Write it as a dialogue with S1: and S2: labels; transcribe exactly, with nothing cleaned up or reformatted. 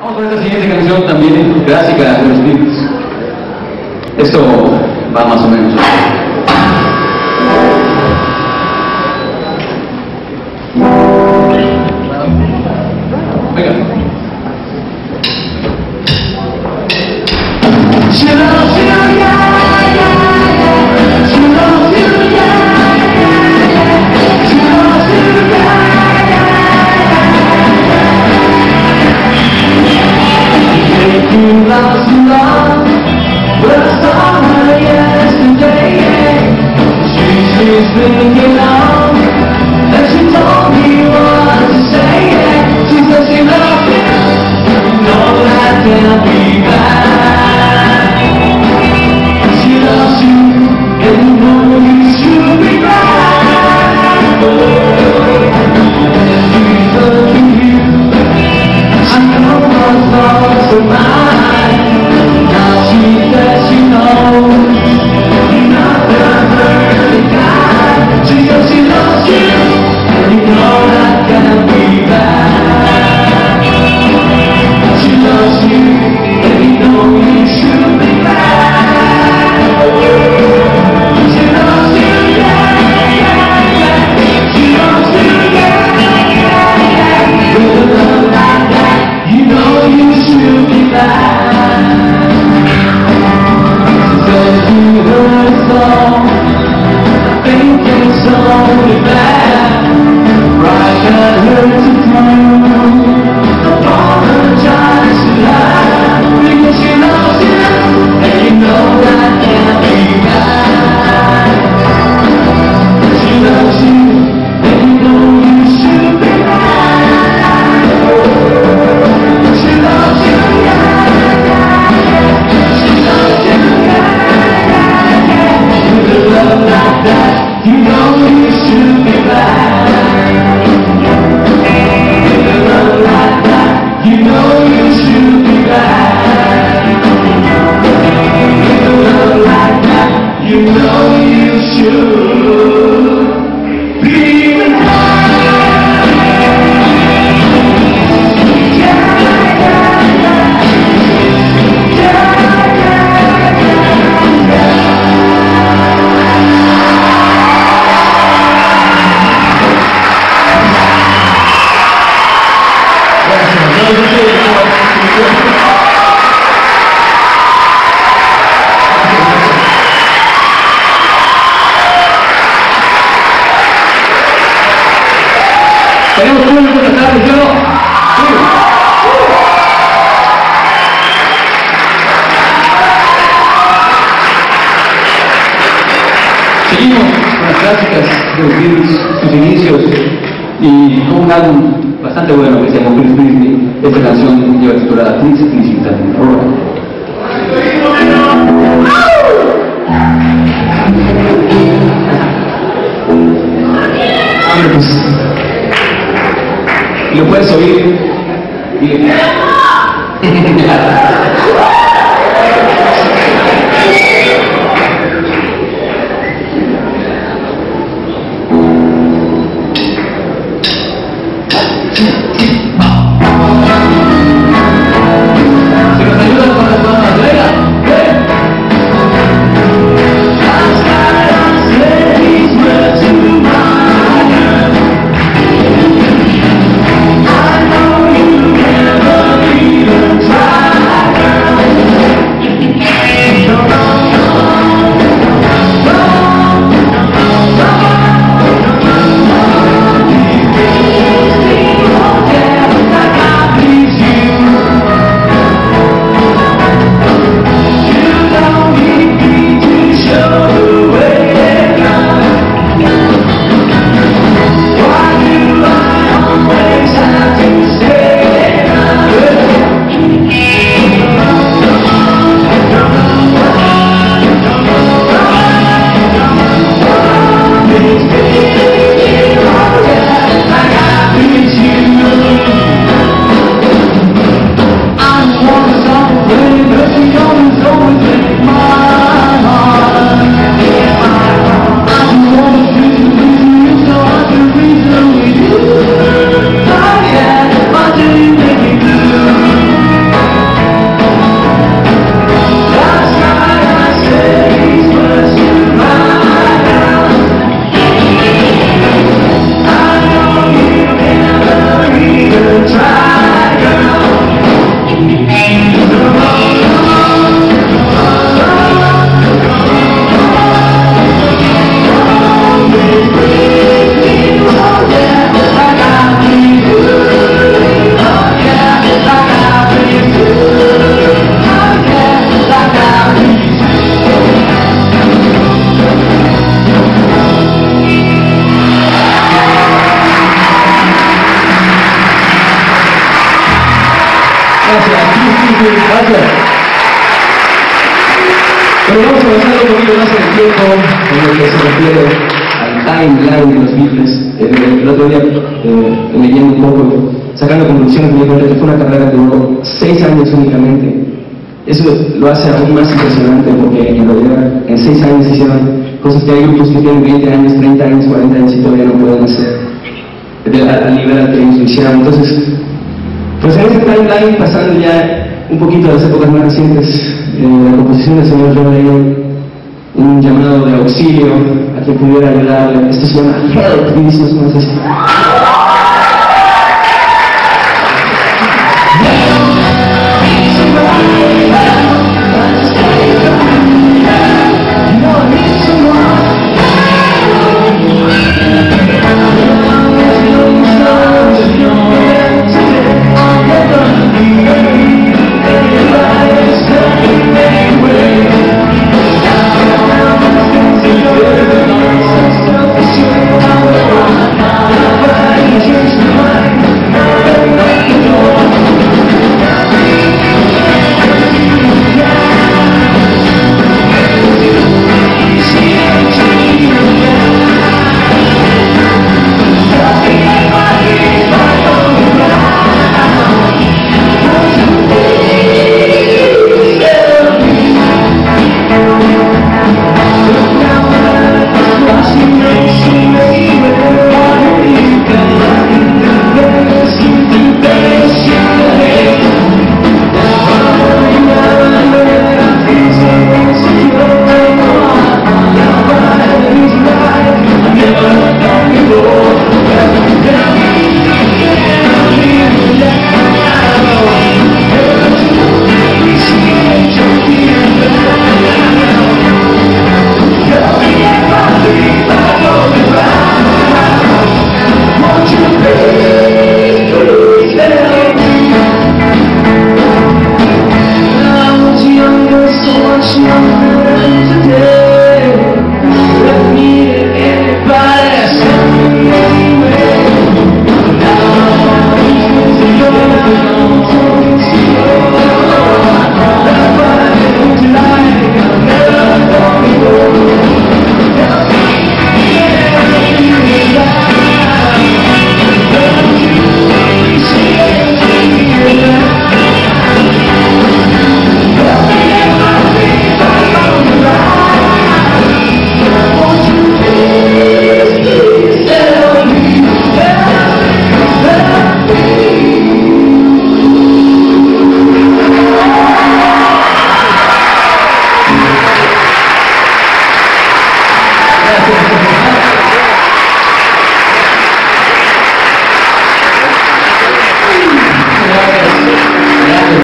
S1: Vamos con esta siguiente canción también clásica de los Beatles. Esto va más o menos así. Venga. She loves you, yeah, yeah, yeah. She loves you, yeah, yeah, yeah. She loves you, yeah, yeah, yeah. If you lost your love, but I saw her yesterday, yeah. She, she's thinking of, and she told me what to say, yeah. She said she loves you, no, that can't be bad. Tenemos público esta tarde, ¿sí o no? Sí. Seguimos con las clásicas de los Beatles, sus inicios, y con un álbum bastante bueno que se llama Please Please Me. Esta canción lleva titulada Please Please Me. Hombre, pues, y lo puedes oír y le
S2: I know you never even tried. avanzando un poquito más en el tiempo, en lo que se refiere al timeline de los Beatles. Eh, el otro día, eh, leyendo un poco, sacando conclusiones, me di cuenta que fue una carrera que duró seis años únicamente. Eso lo hace aún más impresionante porque en realidad en seis años hicieron cosas que hay grupos que tienen veinte años, treinta años, cuarenta años y todavía no pueden hacer al nivel al que ellos lo hicieron. Entonces, pues en este timeline, pasando ya un poquito a las épocas más recientes, eh, la composición del señor John Lennon, un llamado de auxilio a quien pudiera ayudarle. Esto se llama Help, y dice más o menos así.